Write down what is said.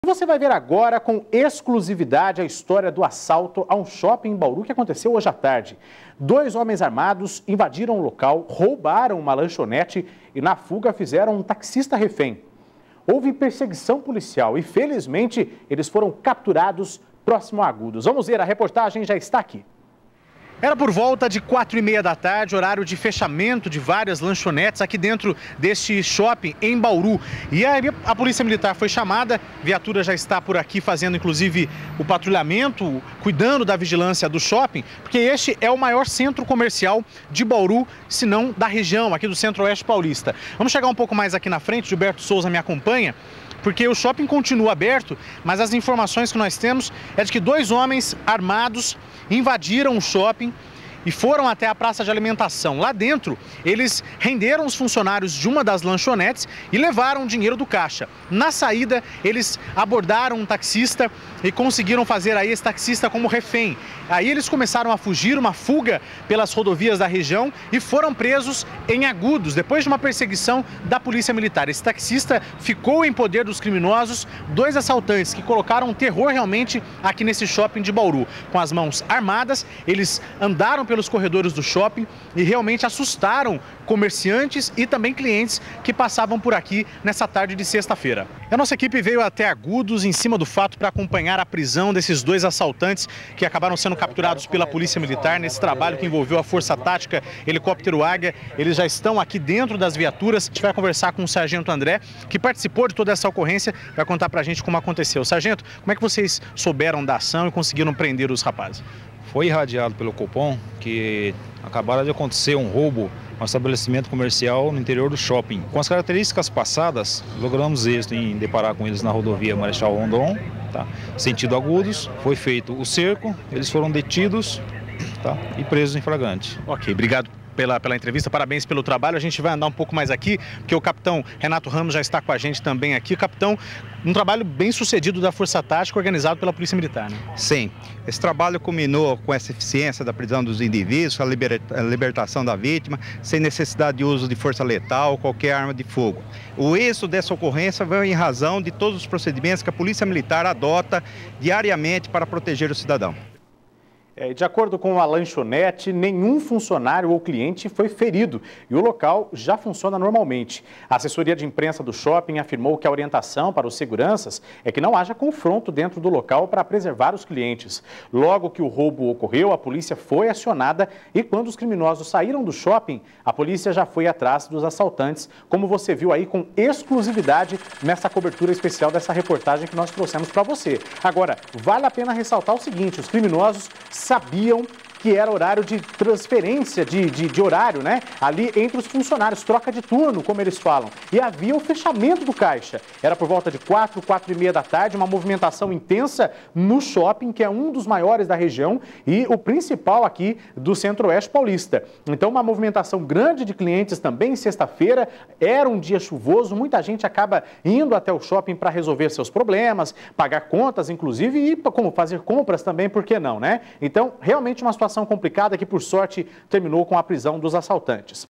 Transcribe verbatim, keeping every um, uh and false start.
Você vai ver agora com exclusividade a história do assalto a um shopping em Bauru que aconteceu hoje à tarde. Dois homens armados invadiram o local, roubaram uma lanchonete e na fuga fizeram um taxista refém. Houve perseguição policial e felizmente eles foram capturados próximo a Agudos. Vamos ver, a reportagem já está aqui. Era por volta de quatro e meia da tarde, horário de fechamento de várias lanchonetes aqui dentro deste shopping em Bauru. E aí a Polícia Militar foi chamada, a viatura já está por aqui fazendo inclusive o patrulhamento, cuidando da vigilância do shopping, porque este é o maior centro comercial de Bauru, se não da região, aqui do Centro-Oeste Paulista. Vamos chegar um pouco mais aqui na frente, Gilberto Souza me acompanha, porque o shopping continua aberto, mas as informações que nós temos é de que dois homens armados invadiram o shopping e foram até a praça de alimentação. Lá dentro, eles renderam os funcionários de uma das lanchonetes e levaram o dinheiro do caixa. Na saída, eles abordaram um taxista e conseguiram fazer aí esse taxista como refém. Aí eles começaram a fugir, uma fuga pelas rodovias da região e foram presos em Agudos, depois de uma perseguição da Polícia Militar. Esse taxista ficou em poder dos criminosos, dois assaltantes que colocaram terror realmente aqui nesse shopping de Bauru. Com as mãos armadas, eles andaram pelos corredores do shopping e realmente assustaram comerciantes e também clientes que passavam por aqui nessa tarde de sexta-feira. A nossa equipe veio até Agudos em cima do fato para acompanhar a prisão desses dois assaltantes que acabaram sendo capturados pela Polícia Militar nesse trabalho que envolveu a Força Tática Helicóptero Águia. Eles já estão aqui dentro das viaturas. A gente vai conversar com o Sargento André, que participou de toda essa ocorrência, vai contar pra gente como aconteceu. Sargento, como é que vocês souberam da ação e conseguiram prender os rapazes? Foi irradiado pelo Copom que acabaram de acontecer um roubo a um estabelecimento comercial no interior do shopping. Com as características passadas, logramos êxito em deparar com eles na rodovia Marechal Rondon, tá? Sentido Agudos. Foi feito o cerco, eles foram detidos, tá? E presos em flagrante. Ok, obrigado Pela, pela entrevista, parabéns pelo trabalho. A gente vai andar um pouco mais aqui, porque o capitão Renato Ramos já está com a gente também aqui. Capitão, um trabalho bem sucedido da Força Tática organizado pela Polícia Militar, né? Sim, esse trabalho culminou com essa eficiência da prisão dos indivíduos, a, liberta, a libertação da vítima, sem necessidade de uso de força letal ou qualquer arma de fogo. O êxito dessa ocorrência veio em razão de todos os procedimentos que a Polícia Militar adota diariamente para proteger o cidadão. É, de acordo com a lanchonete, nenhum funcionário ou cliente foi ferido e o local já funciona normalmente. A assessoria de imprensa do shopping afirmou que a orientação para os seguranças é que não haja confronto dentro do local para preservar os clientes. Logo que o roubo ocorreu, a polícia foi acionada e quando os criminosos saíram do shopping, a polícia já foi atrás dos assaltantes, como você viu aí com exclusividade nessa cobertura especial dessa reportagem que nós trouxemos para você. Agora, vale a pena ressaltar o seguinte, os criminosos sabiam que era horário de transferência de, de, de horário, né? Ali entre os funcionários, troca de turno, como eles falam. E havia o fechamento do caixa. Era por volta de quatro, quatro e meia da tarde, uma movimentação intensa no shopping, que é um dos maiores da região e o principal aqui do Centro-Oeste Paulista. Então, uma movimentação grande de clientes também sexta-feira. Era um dia chuvoso, muita gente acaba indo até o shopping para resolver seus problemas, pagar contas, inclusive, e como fazer compras também, por que não, né? Então, realmente uma situação complicada que, por sorte, terminou com a prisão dos assaltantes.